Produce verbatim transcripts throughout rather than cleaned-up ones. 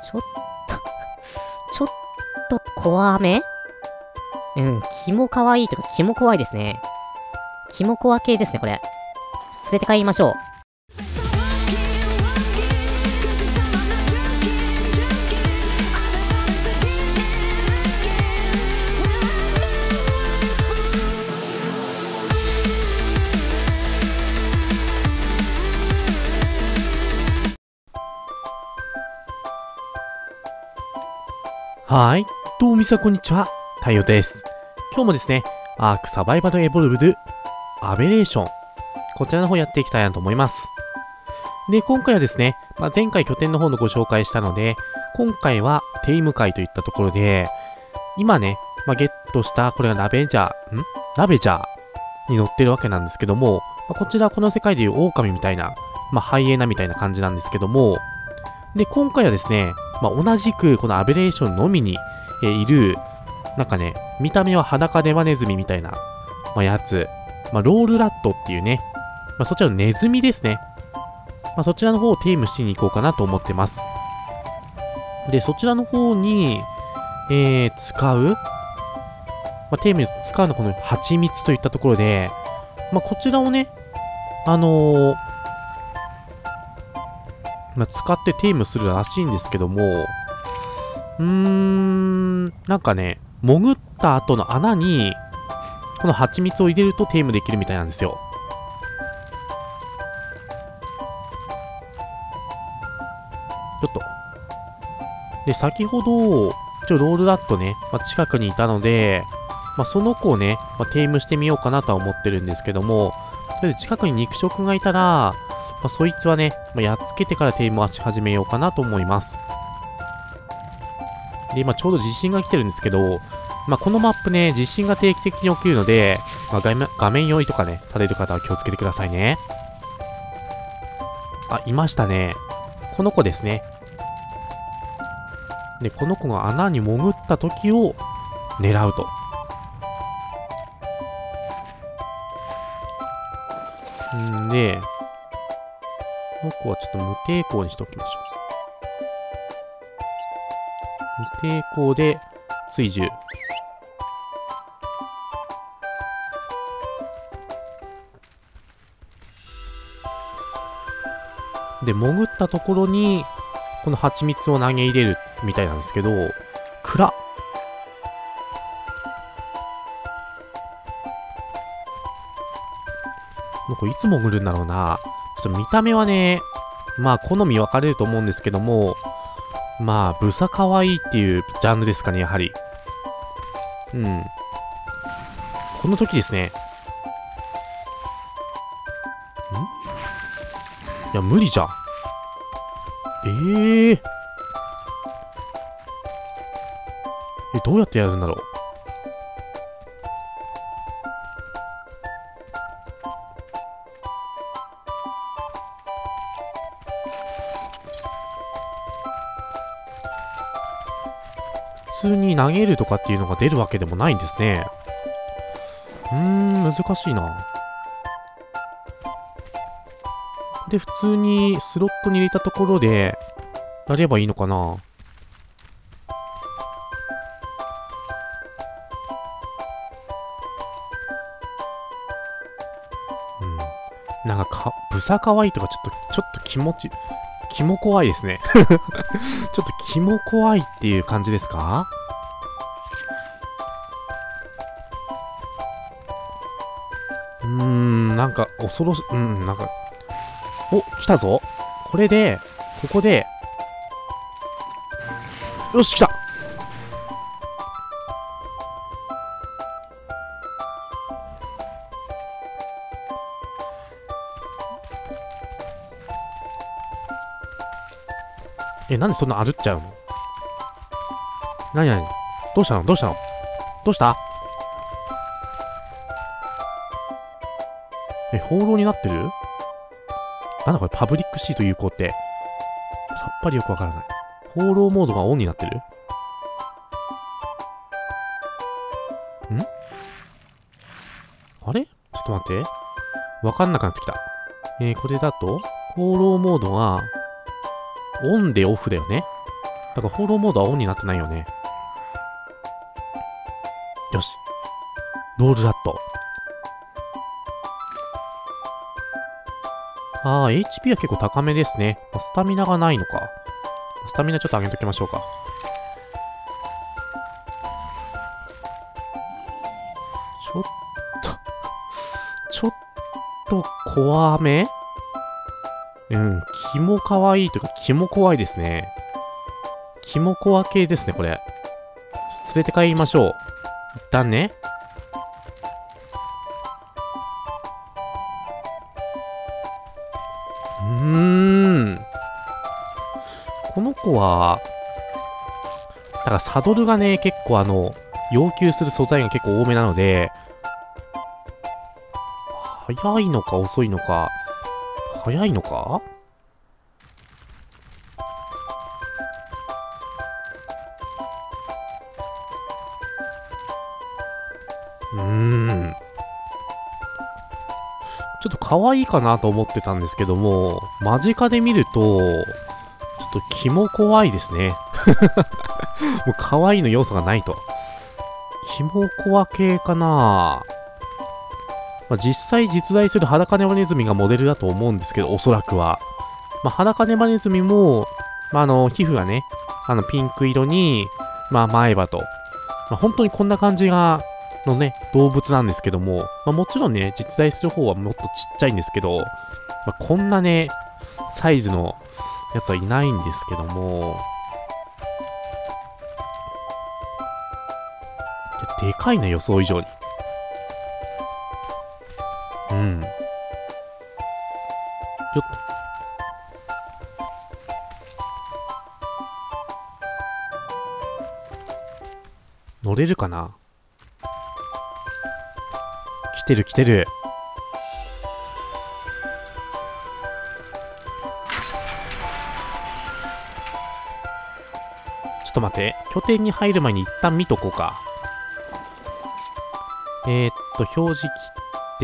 ちょっとちょっと怖め。うん、キモ可愛いとか、キモ怖いですね。キモコア系ですね、これ。連れて帰りましょう。 はい。どうもみさこんにちは。太陽です。今日もですね、アークサバイバルエボルブドアベレーション。こちらの方やっていきたいなと思います。で、今回はですね、まあ、前回拠点の方のご紹介したので、今回はテイム会といったところで、今ね、まあ、ゲットしたこれがラベジャー、んラベジャーに乗ってるわけなんですけども、まあ、こちらこの世界でいう狼みたいな、まあ、ハイエナみたいな感じなんですけども、で、今回はですね、まあ、同じくこのアベレーションのみに、えー、いる、なんかね、見た目は裸デマネズミみたいな、まあ、やつ、まあ、ロールラットっていうね、まあ、そちらのネズミですね。まあ、そちらの方をテイムしに行こうかなと思ってます。で、そちらの方に、えー、使う、まあ、テイムに使うのはこの蜂蜜といったところで、まあ、こちらをね、あのー、まあ、使ってテイムするらしいんですけども、うーん、なんかね、潜った後の穴に、この蜂蜜を入れるとテイムできるみたいなんですよ。ちょっと。で、先ほど、一応ロールラットね、まあ、近くにいたので、まあ、その子をね、まあ、テイムしてみようかなとは思ってるんですけども、とりあえず近くに肉食がいたら、まあ、そいつはね、まあ、やっつけてからテイムをし始めようかなと思います。で、今ちょうど地震が来てるんですけど、まあ、このマップね、地震が定期的に起きるので、まあ、画面、画面酔いとかね、される方は気をつけてくださいね。あ、いましたね。この子ですね。で、この子が穴に潜った時を狙うと。んで、この子はちょっと無抵抗にしておきましょう。無抵抗で追従。で、潜ったところに、この蜂蜜を投げ入れるみたいなんですけど、暗っ。これいつ潜るんだろうな。ちょっと見た目はね、まあ好み分かれると思うんですけども、まあ、ブサ可愛いっていうジャンルですかね、やはり。うん。この時ですね。んいや、無理じゃん。ええー。え、どうやってやるんだろう。普通に投げるとかっていうのが出るわけでもないんですね。うーん、難しいな。で、普通にスロットに入れたところで、やればいいのかな。うん。なんかか、ブサ可愛いとかちょっと、ちょっと気持ち、キモ怖いですね。ちょっとキモ怖いっていう感じですか？うーん、なんか恐ろし、うん、なんか、お、来たぞ。これで、ここで、よし、来た。え、なんでそんな歩っちゃうの？なになに？どうしたの？どうしたの？どうした？え、放浪になってる？なんだこれ、パブリックシート有効って。さっぱりよくわからない。放浪モードがオンになってる？ん？あれ？ちょっと待って。わかんなくなってきた。えー、これだと、放浪モードが、オンでオフだよね。 だから放浪モードはオンになってないよね。よし。ロールラット。ああ、エイチピー は結構高めですね。スタミナがないのか。スタミナちょっと上げときましょうか。ちょっと、ちょっと怖め？うん、気も可愛いというか気も怖いですね。気も怖系ですね、これ。連れて帰りましょう。一旦ね。うーん。この子は、だからサドルがね、結構あの、要求する素材が結構多めなので、早いのか遅いのか、早いのか？うーん。ちょっと可愛いかなと思ってたんですけども、間近で見ると、ちょっと気も怖いですね。もう可愛いの要素がないと。気も怖系かな。まあ、実際実在する裸ネバネズミがモデルだと思うんですけど、おそらくは。まあ、裸ネバネズミも、まあ、あの、皮膚がね、あの、ピンク色に、まあ、前歯と、まあ、本当にこんな感じが、のね、動物なんですけども、まあ、もちろんね、実在する方はもっとちっちゃいんですけど、まあ、こんなね、サイズのやつはいないんですけども、でかいな、予想以上に。うん。よっと。乗れるかな？来てる来てる。ちょっと待って。拠点に入る前に一旦見とこうか。えー、っと、表示切って、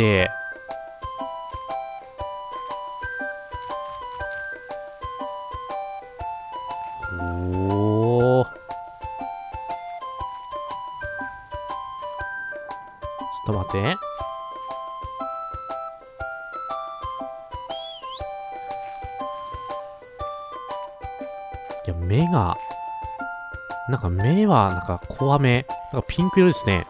おー。ちょっと待って。いや、目が、なんか目は、なんか怖め。なんかピンク色ですね。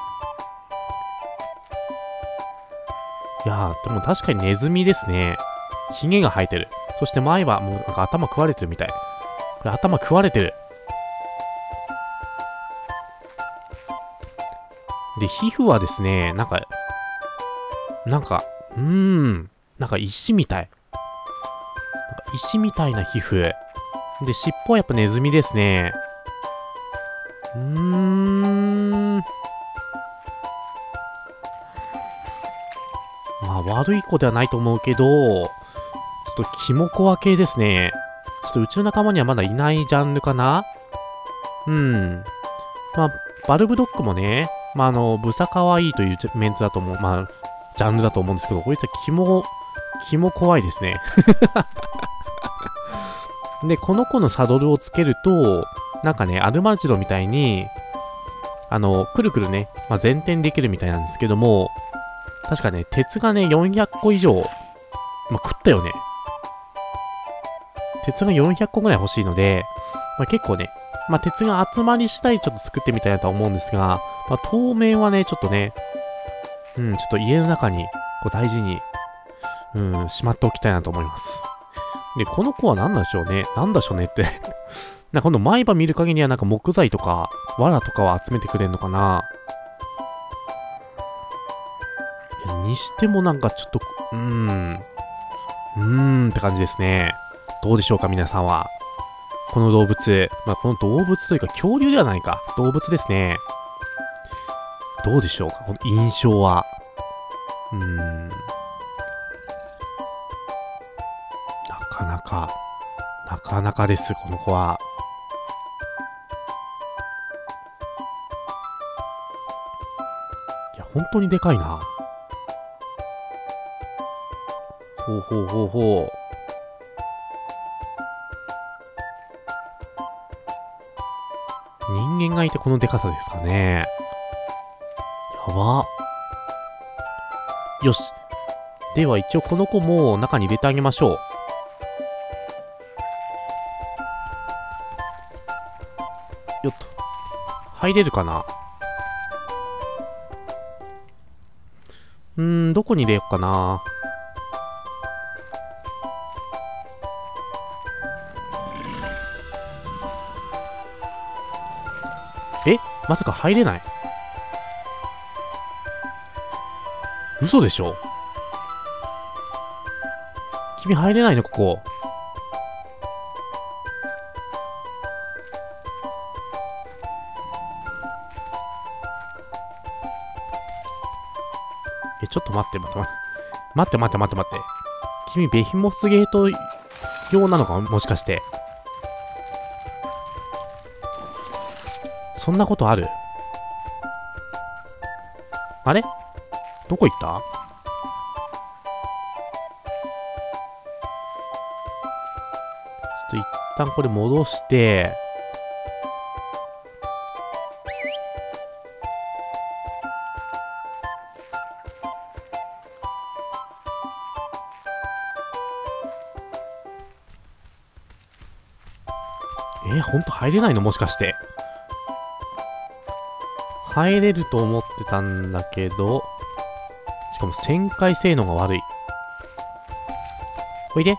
いやー、でも確かにネズミですね。ヒゲが生えてる。そして前は、もうなんか頭食われてるみたい。これ頭食われてる。で、皮膚はですね、なんか、なんか、うーん、なんか石みたい。なんか石みたいな皮膚。で、尻尾はやっぱネズミですね。うーん。まあ、悪い子ではないと思うけど、ちょっとキモコア系ですね。ちょっとうちの仲間にはまだいないジャンルかな？うん。まあ、バルブドッグもね、まあ、あの、ブサかわいいというメンツだと思う、まあ、ジャンルだと思うんですけど、こいつはキモ、キモ怖いですね。で、この子のサドルをつけると、なんかね、アルマジロみたいに、あの、くるくるね、まあ、前転できるみたいなんですけども、確かね、鉄がね、よんひゃっこ以上、まあ、食ったよね。鉄がよんひゃっこぐらい欲しいので、まあ、結構ね、まあ、鉄が集まり次第ちょっと作ってみたいなとは思うんですが、まあ、当面はね、ちょっとね、うん、ちょっと家の中に、こう大事に、うん、しまっておきたいなと思います。で、この子は何なんでしょうね。なんだしょうねって。なんか今度前歯見る限りはなんか木材とか、藁とかを集めてくれんのかな。にしてもなんかちょっと、うーん、うーんって感じですね。どうでしょうか、皆さんは。この動物。まあ、この動物というか恐竜ではないか。動物ですね。どうでしょうか、この印象は。うーん。なかなか、なかなかです、この子は。いや、本当にでかいな。ほうほうほうほう。 人間がいてこのデカさですかね。やば。よし。では一応この子も中に入れてあげましょう。よっと。入れるかな。うーん、どこに入れようかな。え、まさか入れない？嘘でしょ？君入れないのここ。え、ちょっと待って待って待って。待って待って待って待って。君ベヒモスゲート用なのかもしかして。そんなことある？あれ？どこ行った？ちょっと一旦これ戻して、えー、ほんと入れないのもしかして。入れると思ってたんだけど、しかも旋回性能が悪い。おいで。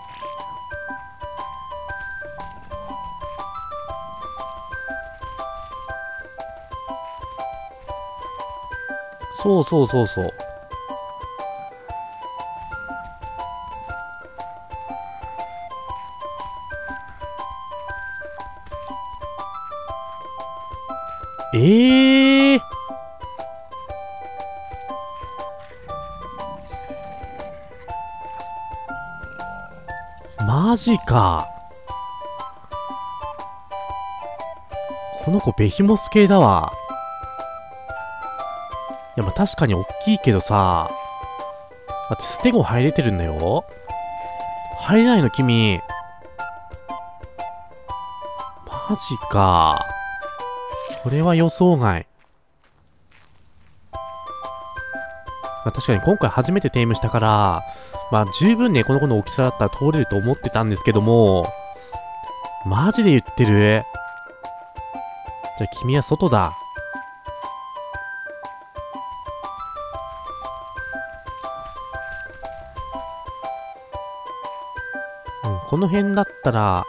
そうそうそうそう。ええー。マジか。この子ベヒモス系だわ。いや、まあ、確かに大きいけどさ。だってステゴ入れてるんだよ。入れないの君。マジか。これは予想外。まあ、確かに今回初めてテイムしたから、まあ十分ね、この子の大きさだったら通れると思ってたんですけども、マジで言ってる？じゃあ君は外だ。うん、この辺だったら、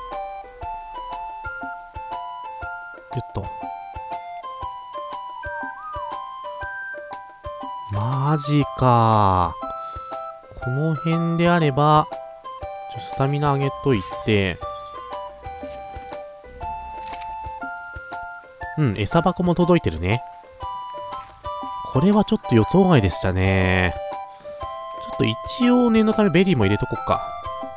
よっと。マジか。この辺であれば、ちょスタミナ上げといて、うん、餌箱も届いてるね。これはちょっと予想外でしたね。ちょっと一応念のためベリーも入れとこっか。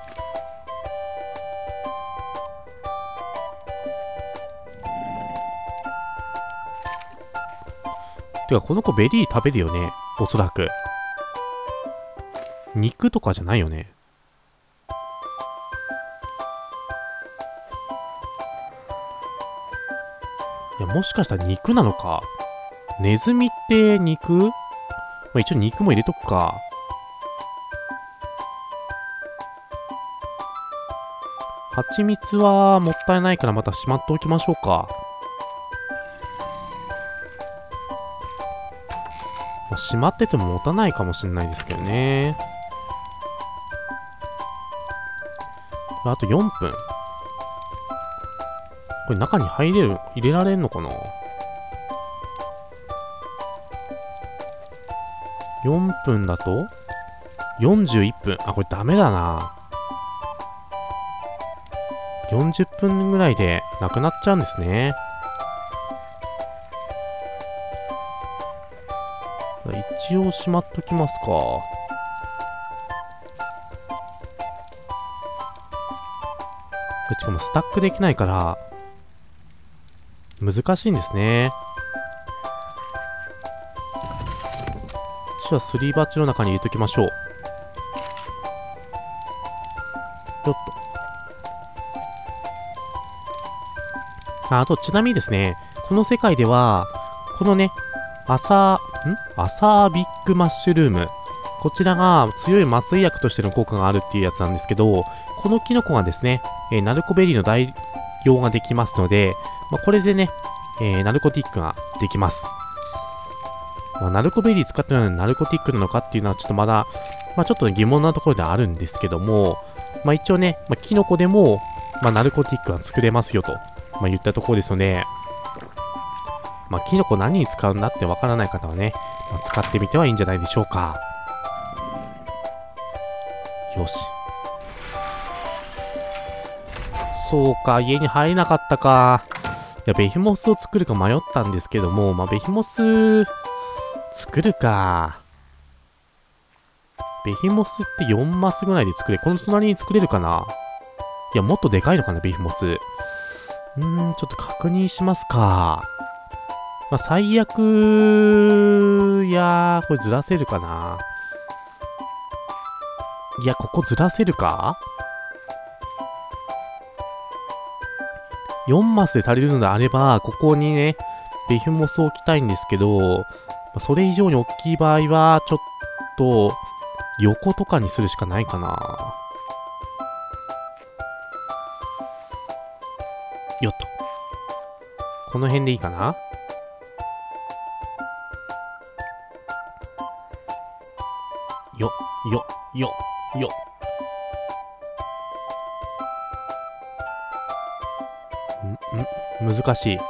てか、この子ベリー食べるよね。おそらく。肉とかじゃないよね。いや、もしかしたら肉なのか。ネズミって肉？まあ、一応肉も入れとくか。蜂蜜はもったいないからまたしまっておきましょうか。まあ、しまってても持たないかもしれないですけどね。あとよんぷん。これ中に入れる、入れられんのかな？ よん 分だとよんじゅういっぷん。あ、これダメだな。よんじゅっぷんぐらいでなくなっちゃうんですね。一応しまっときますか。しかもスタックできないから難しいんですね。じゃあすり鉢の中に入れときましょう。よっと。 ああと、ちなみにですね、この世界では、このね、アサー、んアサービックマッシュルーム。こちらが強い麻酔薬としての効果があるっていうやつなんですけど、このキノコがですね、えー、ナルコベリーの代用ができますので、まあ、これでね、えー、ナルコティックができます。まあ、ナルコベリー使ってるのにナルコティックなのかっていうのはちょっとまだ、まあ、ちょっと疑問なところではあるんですけども、まあ、一応ね、まあ、キノコでも、まあ、ナルコティックが作れますよと、まあ、言ったところですので、まあ、キノコ何に使うんだってわからない方はね、まあ、使ってみてはいいんじゃないでしょうか。よし。そうか、家に入れなかったか。いや、ベヒモスを作るか迷ったんですけども、まあ、ベヒモス、作るか。ベヒモスってよんマスぐらいで作れ、この隣に作れるかな。いや、もっとでかいのかな、ベヒモス。うーん、ちょっと確認しますか。まあ、最悪、いやー、これずらせるかな。いや、ここずらせるか ?よん マスで足りるのであれば、ここにね、ベヒモスを置きたいんですけど、それ以上に大きい場合は、ちょっと、横とかにするしかないかな。よっと。この辺でいいかな。よ、よ、よ、よ。ん、ん、難しい。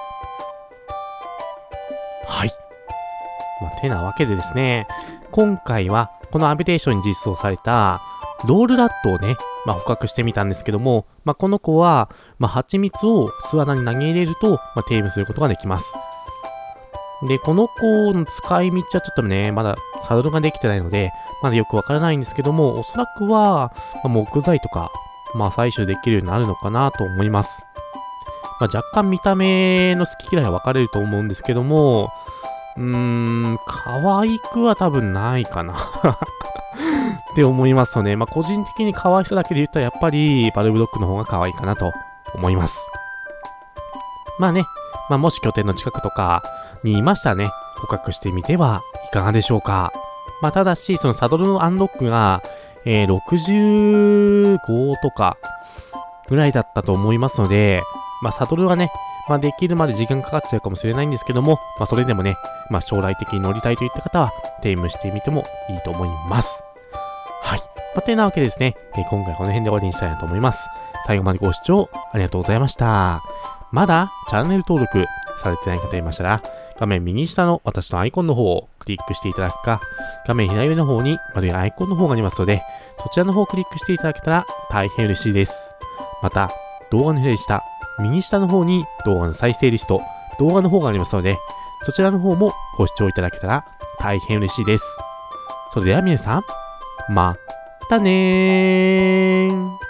はい。まあ、てなわけでですね、今回は、このアビレーションに実装された、ロールラットをね、まあ、捕獲してみたんですけども、まあ、この子は、まあ、蜂蜜を巣穴に投げ入れると、まあ、テームすることができます。で、この子の使い道はちょっとね、まだサドルができてないので、まだよくわからないんですけども、おそらくは、まあ、木材とか、まあ、採取できるようになるのかなと思います。まあ、若干見た目の好き嫌いは分かれると思うんですけども、うーん、可愛くは多分ないかなって思いますとね、まあ、個人的に可愛さだけで言ったらやっぱりバルブドッグの方が可愛いかなと思います。まあね、まあ、もし拠点の近くとかにいましたらね、捕獲してみてはいかがでしょうか。まあ、ただし、そのサドルのアンロックが、えー、ろくじゅうごとかぐらいだったと思いますので、まあ、サドルがね、まあ、できるまで時間かかっちゃうかもしれないんですけども、まあ、それでもね、まあ、将来的に乗りたいといった方は、テームしてみてもいいと思います。はい。まあ、てなわけでですね、えー、今回この辺で終わりにしたいなと思います。最後までご視聴ありがとうございました。まだチャンネル登録されてない方いましたら、画面右下の私のアイコンの方をクリックしていただくか、画面左上の方に丸いアイコンの方がありますので、そちらの方をクリックしていただけたら大変嬉しいです。また、動画の左下、右下の方に動画の再生リスト、動画の方がありますので、そちらの方もご視聴いただけたら大変嬉しいです。それでは皆さん、またねー。